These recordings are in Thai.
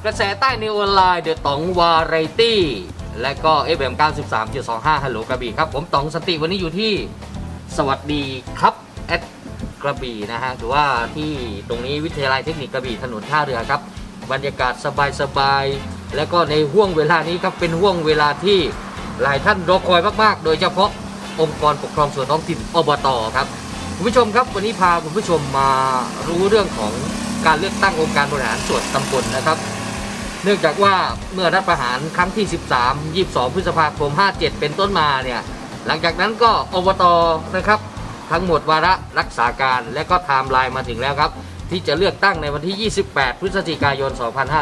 ระแสใต้ในออนไลน์เดอะต๋องวาไรตี้และก็ FM 93.25 ฮัลโหลกระบี่ครับผมต๋องสันติวันนี้อยู่ที่สวัสดีครับแอดกระบี่นะฮะหรือว่าที่ตรงนี้วิทยาลัยเทคนิคกระบี่ถนนท่าเรือครับบรรยากาศสบายๆและก็ในห่วงเวลานี้ครับเป็นห่วงเวลาที่หลายท่านรอคอยมากๆโดยเฉพาะองค์กรปกครองส่วนท้องถิ่นอบตครับคุณผู้ชมครับวันนี้พาคุณผู้ชมมารู้เรื่องของการเลือกตั้งองค์การบริหารส่วนตำบลนะครับเนื่องจากว่าเมื่อรัฐประหารครั้งที่22 พฤษภาคม 57 เป็นต้นมาเนี่ยหลังจากนั้นก็อบตนะครับทั้งหมดวาระรักษาการและก็ไทม์ไลน์มาถึงแล้วครับที่จะเลือกตั้งในวันที่ 28 พฤศจิกายน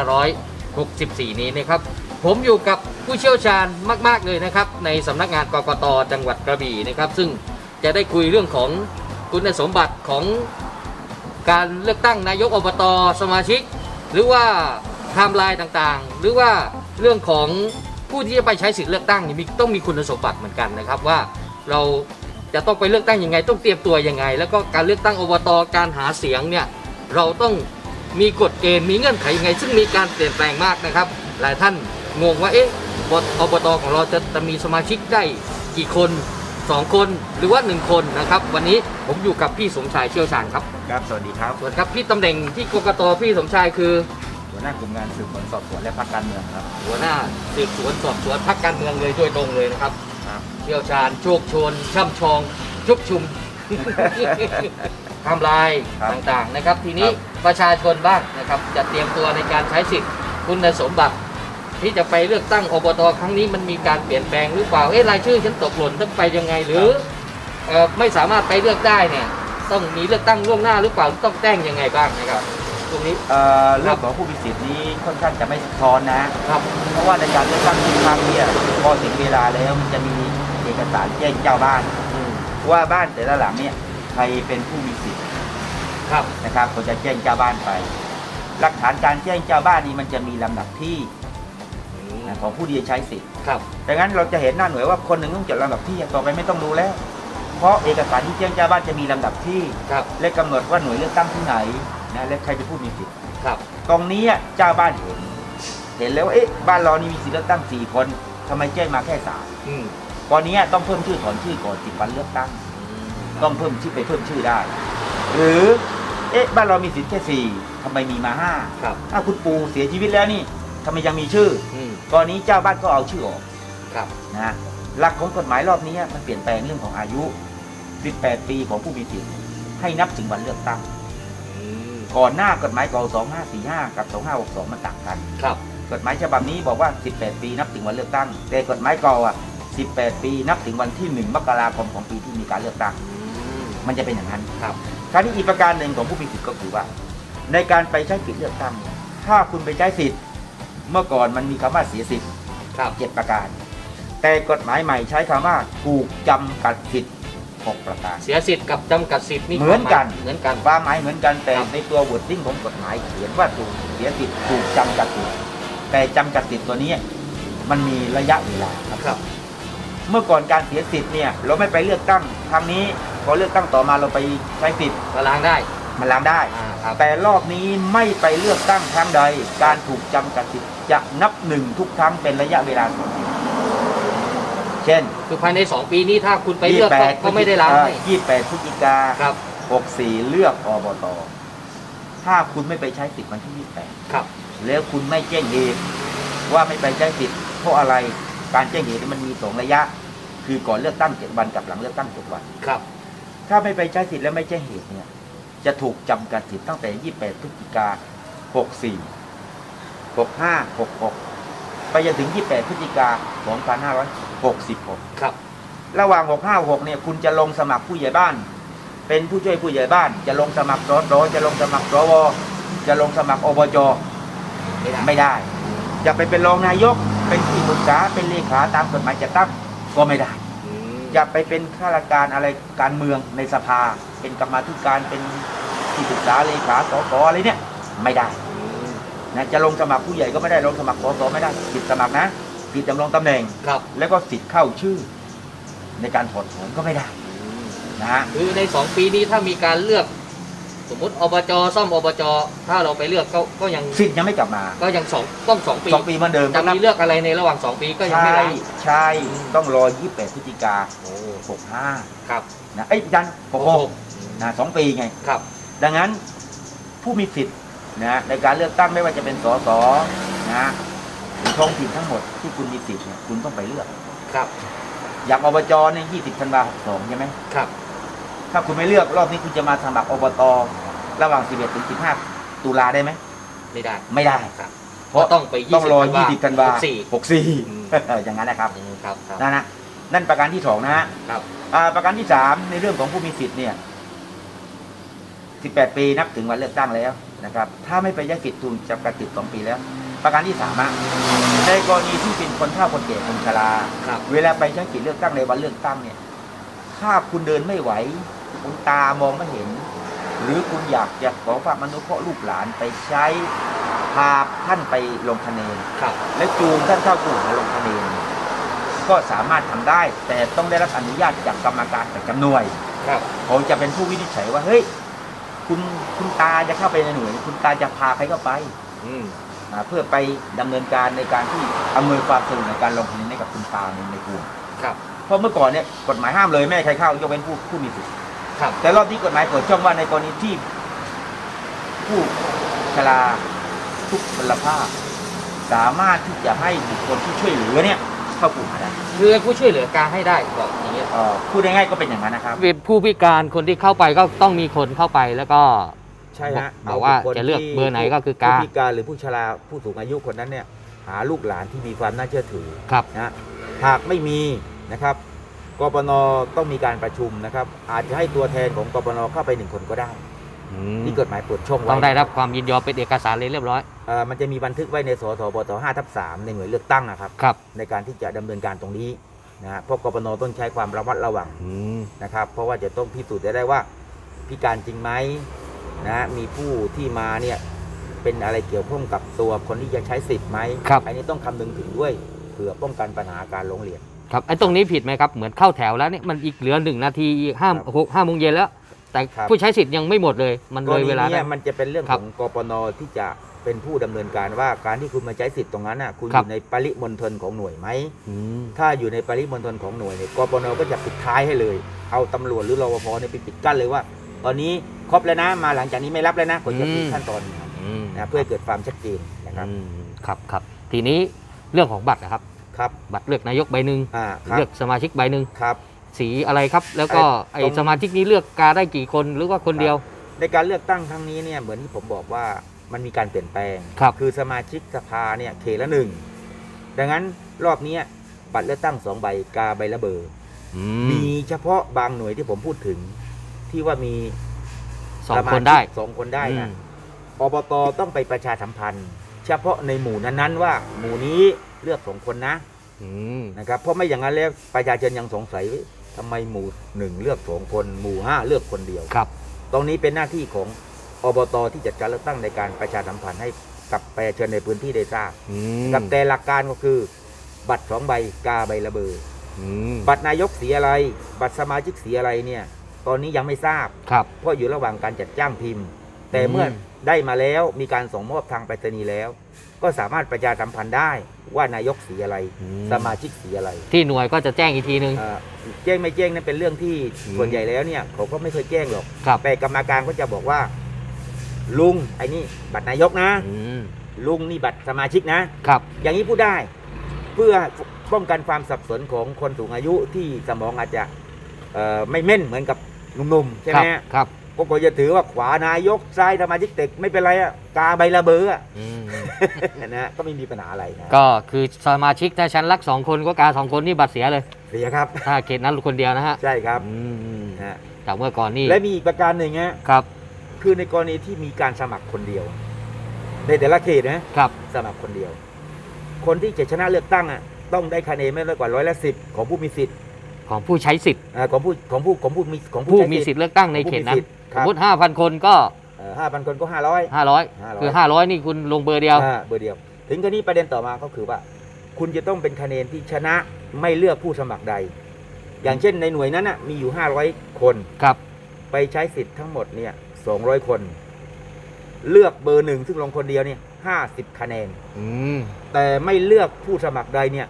2564 นี้นะครับผมอยู่กับผู้เชี่ยวชาญมากๆเลยนะครับในสำนักงานกกต.จังหวัดกระบี่นะครับซึ่งจะได้คุยเรื่องของคุณสมบัติของการเลือกตั้งนายกอบต.สมาชิกหรือว่าไทม์ไลน์ต่างๆหรือว่าเรื่องของผู้ที่จะไปใช้สิทธิ์เลือกตั้งต้องมีคุณสมบัติเหมือนกันนะครับว่าเราจะต้องไปเลือกตั้งยังไงต้องเตรียมตัวยังไงแล้วก็การเลือกตั้งอบต.การหาเสียงเนี่ยเราต้องมีกฎเกณฑ์มีเงื่อนไขยังไงซึ่งมีการเปลี่ยนแปลงมากนะครับหลายท่านงงว่าอบต.ของเราจะมีสมาชิกได้กี่คน2 คนหรือว่า1 คนนะครับวันนี้ผมอยู่กับพี่สมชายเชี่ยวชาญครับครับสวัสดีครับสวัสดีครับพี่ตำแหน่งที่กกต.พี่สมชายคือหัวหน้ากลุ่มงานสืบสวนสอบสวนและพรรคการเมืองครับหัวหน้าสืบสวนสอบสวนพรรคการเมืองเลยโดยตรงเลยนะครับเชี่ยวชาญโชคชนช่ำชองชุบชุมทำลายต่างๆนะครับทีนี้ประชาชนบ้างนะครับจะเตรียมตัวในการใช้สิทธิ์คุณสมบัติที่จะไปเลือกตั้งอบต.ครั้งนี้มันมีการเปลี่ยนแปลงหรือเปล่ารายชื่อฉันตกหล่นต้องไปยังไงหรือไม่สามารถไปเลือกได้เนี่ยต้องมีเลือกตั้งล่วงหน้าหรือเปล่าต้องแจ้งยังไงบ้างนะครับตรงนี้เรื่องของผู้มีสิทธิ์นี้ค่อนข้างจะไม่ซับซ้อนนะครับเพราะว่าในการเลือกตั้งทุกครั้งเนี่ยพอถึงเวลาแล้วมันจะมีเอกสารแจ้งเจ้าบ้านว่าบ้านแต่ละหลังเนี่ยใครเป็นผู้มีสิทธิ์นะครับเขาจะแจ้งเจ้าบ้านไปหลักฐานการแจ้งเจ้าบ้านนี้มันจะมีลำดับที่ของผู้ที่จะใช้สิทธิ์ดังนั้นเราจะเห็นหน้าหน่วยว่าคนหนึ่งต้องจดลำดับที่ต่อไปไม่ต้องดูแล้วเพราะเอกสารที่แจ้งเจ้าบ้านจะมีลำดับที่และกำหนดว่าหน่วยเลือกตั้งที่ไหนนะและใครเป็นผู้มีสิทธิ์ตรงนี้เจ้าบ้านเห็นแล้วว่าบ้านเรานี่มีสิทธิ์เลือกตั้ง4 คนทำไมแจ้งมาแค่3ตอนนี้ต้องเพิ่มชื่อถอนชื่อก่อน10 วันเลือกตั้งต้องเพิ่มชื่อไปเพิ่มชื่อได้หรือบ้านเรามีสิทธิ์แค่4ทำไมมีมา5ถ้าคุณปู่เสียชีวิตแล้วนี่ทำไมยังมีชื่อตอนนี้เจ้าบ้านก็เอาชื่อออกนะหลักของกฎหมายรอบนี้มันเปลี่ยนแปลงเรื่องของอายุ18 ปีของผู้มีสิทธิ์ให้นับถึงวันเลือกตั้งก่อนหน้ากฎหมายเก่า2545กับ2562มันต่างกันกฎหมายฉบับนี้บอกว่า18 ปีนับถึงวันเลือกตั้งแต่กฎหมายเก่า18 ปีนับถึงวันที่1 มกราคมของปีที่มีการเลือกตั้งมันจะเป็นอย่างนั้นคราวนี้อีกประการหนึ่งของผู้มีสิทธิ์ก็คือว่าในการไปใช้สิทธิ์เลือกตั้งถ้าคุณไปใช้สิทธิ์เมื่อก่อนมันมีคำว่าเสียสิทธิ์7 ประการแต่กฎหมายใหม่ใช้คำว่าถูกจำกัดสิทธิ์6 ประการเสียสิทธิ์กับจำกัดสิทธิ์นี่เหมือนกันความหมายเหมือนกันแต่ในตัววอร์ดดิ้งของกฎหมายเขียนว่าถูกเสียสิทธิ์ถูกจำกัดสิทธิ์แต่จำกัดสิทธิ์ตัวนี้มันมีระยะเวลาครับเมื่อก่อนการเสียสิทธิ์เนี่ยเราไม่ไปเลือกตั้งครั้งนี้พอเลือกตั้งต่อมาเราไปใช้สิทธิ์มันล้างได้แต่รอบนี้ไม่ไปเลือกตั้งครั้งใดการถูกจำกัดสิทธิ์จะนับ1 ทุกครั้งเป็นระยะเวลาเช่นคือภายใน2 ปีนี้ถ้าคุณไปเลือกก็ไม่ได้ล้างให้ 28 พฤศจิกา64เลือกอบต.ถ้าคุณไม่ไปใช้สิทธิ์วันที่28แล้วคุณไม่แจ้งเหตุว่าไม่ไปใช้สิทธิ์เพราะอะไรการแจ้งเหตุมันมี2 ระยะคือก่อนเลือกตั้ง7 วันกับหลังเลือกตั้ง7 วันถ้าไม่ไปใช้สิทธิ์และไม่แจ้งเหตุเนี่ยจะถูกจำกัดสิทธิ์ตั้งแต่28 พฤศจิกา64 65 66ไปจนถึง28 พฤศจิกา2566ระหว่าง65 66เนี่ยคุณจะลงสมัครผู้ใหญ่บ้านเป็นผู้ช่วยผู้ใหญ่บ้านจะลงสมัครสสจะลงสมัครสวจะลงสมัครอบจไม่ได้จะไปเป็นรองนายกเป็นที่ปรึกษาเป็นเลขาตามกฎหมายจัดตั้งก็ไม่ได้จะไปเป็นข้าราชการอะไรการเมืองในสภาเป็นกรรมาธิการเป็นที่ปรึกษาเลขาสสอะไรเนี่ยไม่ได้นะจะลงสมัครผู้ใหญ่ก็ไม่ได้ลงสมัครสสไม่ได้สิทธิสมัครนะสิทธิดำรงตำแหน่งแล้วก็สิทธิ์เข้าชื่อในการถอดถอนก็ไม่ได้นะคือใน2 ปีนี้ถ้ามีการเลือกสมมติอบจซ่อมอบจถ้าเราไปเลือกก็ยังสิทธิ์ยังไม่กลับมาก็ยังต้อง2 ปี 2 ปีเหมือนเดิมจะมีเลือกอะไรในระหว่าง2 ปีก็ยังไม่ได้ใช่ต้องรอ28 พฤศจิกาโอ้ 65 ครับนะยัน66นะ2 ปีไงครับดังนั้นผู้มีสิทธิ์นะในการเลือกตั้งไม่ว่าจะเป็นสสนะหรือท้องถิ่นทั้งหมดที่คุณมีสิทธิ์เนี่ยคุณต้องไปเลือกครับอย่างอบจเนี่ย20 ธันวาคม 62ใช่ไหมครับถ้าคุณไม่เลือกรอบนี้คุณจะมาสมัครอบตระหว่าง11 ถึง 15 ตุลาได้ไหมไม่ได้ไม่ได้ครับเพราะต้องไปต้องรอ 20 20 ธันวา 64 อย่างนั้นนะครับครับนั่นประการที่2นะฮะครับประการที่ 3ในเรื่องของผู้มีสิทธิ์เนี่ย18 ปีนับถึงวันเลือกตั้งแล้วนะครับถ้าไม่ไปใช้สิทธิ์ถูกจำกัดสิทธิ์2 ปีแล้ว ประการที่3ในกรณีที่เป็นคนเฒ่าคนแก่คนชราครับเวลาไปใช้สิทธิ์เลือกตั้งในวันเลือกตั้งเนี่ยถ้าคุณเดินไม่ไหวคุณตามองไม่เห็น หรือคุณอยากจะขอความอนุเคราะห์ลูกหลานไปใช้พาท่านไปลงคะแนนครับและจูงท่านเข้ากลุ่มมาลงคะแนนก็สามารถทำได้ แต่ต้องได้รับอนุญาตจากกรรมการประจำหน่วยครับเขาจะเป็นผู้วินิจฉัยว่าเฮ้ยคุณตาจะเข้าไปในหน่วยคุณตาจะพาใครเข้าไปเพื่อไปดำเนินการในการที่อำนวยความสะดวกในการลงคะแนนให้กับคุณตาในกลุ่มครับเพราะเมื่อก่อนเนี่ยกฎหมายห้ามเลยแม่ใครเข้ายกเว้นผู้มีสิทธิ์ครับแต่รอบนี้กฎหมายเปิดช่องว่าในกรณีที่ผู้ชราทุกพลภาพสามารถที่จะให้บุคคลที่ช่วยเหลือเนี่ยเข้ากลุ่มมาได้คือผู้ช่วยเหลือการให้ได้บอกอย่างเงี้ยพูดง่ายๆก็เป็นอย่างนั้นนะครับเป็นผู้พิการคนที่เข้าไปก็ต้องมีคนเข้าไปแล้วก็ใช่ฮะบอกว่าจะเลือกเบอร์ไหนก็คือกาผู้พิการหรือผู้ชราผู้สูงอายุคนนั้นเนี่ยหาลูกหลานที่มีความน่าเชื่อถือครับนะหากไม่มีนะครับกปนต้องมีการประชุมนะครับอาจจะให้ตัวแทนของกปนเข้าไป1 คนก็ได้ที่กฎหมายเปิดช่องไว้ต้องได้รับความยินยอมเป็นเอกสารเลยเรียบร้อยมันจะมีบันทึกไว้ในสสบต5/3ในหน่วยเลือกตั้งนะครับครับในการที่จะดำเนินการตรงนี้นะฮะเพราะกปนต้องใช้ความระมัดระวังนะครับเพราะว่าจะต้องพิสูจน์ได้ว่าพิการจริงไหมนะมีผู้ที่มาเนี่ยเป็นอะไรเกี่ยวข้องกับตัวคนที่จะใช้สิทธิ์ไหมครับอันนี้ต้องคำนึงถึงด้วยเพื่อป้องกันปัญหาการร้องเรียนครับไอ้ตรงนี้ผิดไหมครับเหมือนเข้าแถวแล้วเนี่ยมันอีกเหลือ1 นาทีอีก5 โมงเย็นแล้ว แต่ครับผู้ใช้สิทธิ์ยังไม่หมดเลยมันเลยเวลาเนี่ได้ยมันจะเป็นเรื่องครัขบองกปนที่จะเป็นผู้ดำเนินการว่าการที่คุณมาใช้สิทธิ์ตรงนั้นน่ะคุณอครับยู่ในปริมณฑลของหน่วยไหมถ้าอยู่ในปริมณฑลของหน่วยเนี่ยกปนก็จะปิดท้ายให้เลยเอาตำรวจหรือรปภเนี่ยไปปิดกั้นเลยว่า ตอนนี้ครบแล้วนะมาหลังจากนี้ไม่รับแล้วนะกฎจะปิดขั้นตอนนะเพื่อให้เกิดความชัดเจนนะครับครับทีนี้เรื่องของบัตรนะครับครับบัตรเลือกนายกใบหนึ่งครับเลือกสมาชิกใบหนึ่งครับสีอะไรครับ แล้วก็ไอ้ตรงสมาชิกนี้เลือกกาได้กี่คนหรือว่าคนเดียวในการเลือกตั้งครั้งนี้เนี่ยเหมือนที่ผมบอกว่ามันมีการเปลี่ยนแปลงครับคือสมาชิกสภาเนี่ยเขตละ1ดังนั้นรอบนี้บัตรเลือกตั้ง2 ใบกาใบละเบอร์มีเฉพาะบางหน่วยที่ผมพูดถึงที่ว่ามี 2 คนได้ 2 คนได้นะอบตต้องไปประชาสัมพันธ์ เฉพาะในหมู่นั้นๆว่าหมู่นี้เลือก2 คนนะนะครับเพราะไม่อย่างนั้นแล้วประชาชนยังสงสัยทำไมหมู่1เลือก2 คนหมู่5เลือกคนเดียวครับตรงนี้เป็นหน้าที่ของอบตที่จัดการเลือกตั้งในการประชาสัมพันธ์ให้กับประชาชนในพื้นที่ได้ทราบกับแต่หลักการก็คือบัตร2 ใบกาใบละเบอร์บัตรนายกสีอะไร บัตรสมาชิกสีอะไรเนี่ยตอนนี้ยังไม่ทราบครับเพราะอยู่ระหว่างการจัดจ้างพิมพ์ แต่เมื่อได้มาแล้วมีการส่งมอบทางไปรษณีย์แล้ว ก็สามารถประชาสัมพันธ์ได้ว่านายกสีอะไร สมาชิกสีอะไรที่หน่วยก็จะแจ้งอีกทีนึงแจ้งไม่แจ้งนั่นเป็นเรื่องที่ส่วนใหญ่แล้วเนี่ยเขาก็ไม่เคยแจ้งหรอกครับแต่กรรมการก็จะบอกว่า ลุงไอ้นี่บัตรนายกนะลุงนี่บัตรสมาชิกนะครับอย่างนี้พูดได้ เพื่อป้องกันความสับสนของคนสูงอายุที่สมองอาจจะไม่แม่นเหมือนกับหนุ่มๆใช่ไหมครับก็จะถือว่าขวานายกซ้ายสมาชิกเด็กไม่เป็นไรอะกาใบละเบอร์นะก็ไม่มีปัญหาอะไรนะก็คือสมาชิกถ้าฉันรัก2 คนก็กา2 คนนี่บัตรเสียเลยเสียครับถ้าเขตนั้นคนเดียวนะฮะใช่ครับนะนะจากเมื่อก่อนนี่และมีอีกประการหนึ่งฮะครับคือในกรณีที่มีการสมัครคนเดียว ในแต่ละเขตนะครับ สมัครคนเดียว คนที่จะชนะเลือกตั้งอ่ะต้องได้คะแนนไม่น้อยกว่า10%ของผู้มีสิทธิ์ของผู้ใช้สิทธิ์ของผู้มีผู้มีสิทธิ์เลือกตั้งในเขตนั้นสมมติ 5,000 คนก็ 5,000 คนก็500 500 คือ 500 นี่คุณลงเบอร์เดียวเบอร์เดียว ถึงกรณีประเด็นต่อมาก็คือว่า คุณจะต้องเป็นคะแนนที่ชนะไม่เลือกผู้สมัครใด อย่างเช่นในหน่วยนั้นมีอยู่500 คนครับไปใช้สิทธิ์ทั้งหมดเนี่ย 200 คน เลือกเบอร์ 1ซึ่งลงคนเดียวเนี่ย50 คะแนนแต่ไม่เลือกผู้สมัครใดเนี่ย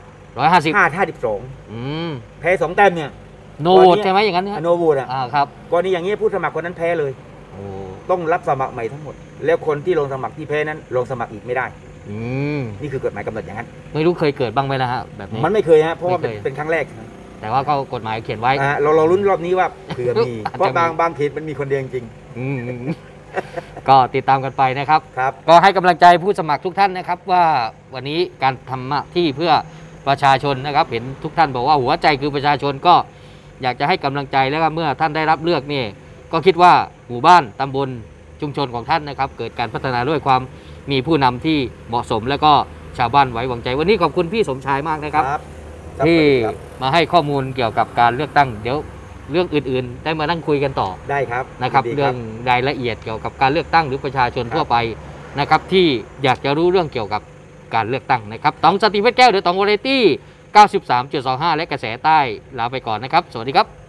52แพ้2 แต้มเนี่ยโนโหวตใช่ไหมอย่างนั้นโนโหวตครับกรณีอย่างนี้ผู้สมัครคนนั้นแพ้เลยต้องรับสมัครใหม่ทั้งหมดแล้วคนที่ลงสมัครที่แพ้นั้นลงสมัครอีกไม่ได้นี่คือกฎหมายกำหนดอย่างนั้นไม่รู้เคยเกิดบ้างไหมนะฮะแบบนี้มันไม่เคยฮะเพราะว่าเป็นครั้งแรกแต่ว่าก็กฎหมายเขียนไว้เราลุ้นรอบนี้ว่าเผื่อมีเพราะบางเขตมันมีคนเดียวจริงก็ติดตามกันไปนะครับก็ให้กำลังใจผู้สมัครทุกท่านนะครับว่าวันนี้การทำหน้าที่เพื่อประชาชนนะครับเห็นทุกท่านบอกว่าหัวใจคือประชาชนก็อยากจะให้กำลังใจแล้วก็เมื่อท่านได้รับเลือกนี่ก็คิดว่าหมู่บ้านตำบลชุมชนของท่านนะครับเกิดการพัฒนาด้วยความมีผู้นำที่เหมาะสมและก็ชาวบ้านไว้วางใจวันนี้ขอบคุณพี่สมชายมากนะครับที่มาให้ข้อมูลเกี่ยวกับการเลือกตั้งเดี๋ยวเรื่องอื่นๆได้มานั่งคุยกันต่อได้ครับนะครับเรื่องรายละเอียดเกี่ยวกับการเลือกตั้งหรือประชาชนทั่วไปนะครับที่อยากจะรู้เรื่องเกี่ยวกับการเลือกตั้งนะครับต๋องสติเพชรแก้วหรือต๋องวาไรตี้ 93.25 และกระแสใต้ลาไปก่อนนะครับสวัสดีครับ